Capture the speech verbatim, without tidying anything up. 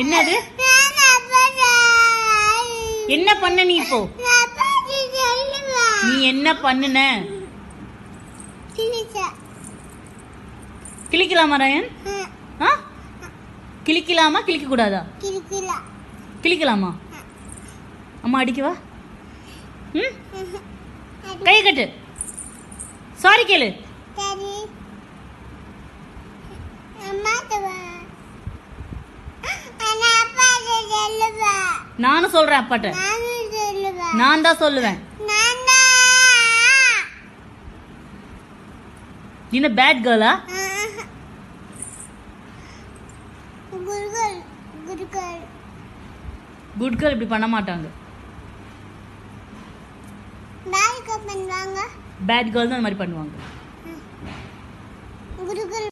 என்னது? என்ன பண்ண நீ இப்போ? நீ என்ன பண்ணுன? கிளிக்கலாமா ராயன்? கிளிக்கலாமா கிளிக்க கூடாதா? கிளிக்கலாமா? அம்மா அடிக்கவா? ம் கை கட்டு. சாரி கேளு. நானும் சொல்றேன் அப்பாட்ட. நான் தான் சொல்லுவேன். நீ என்ன பேட் கேர்ளா? குட் கேர்ள் இப்படி பண்ண மாட்டாங்க. பேட் கேர்ள் தான் அந்த மாதிரி பண்ணுவாங்க.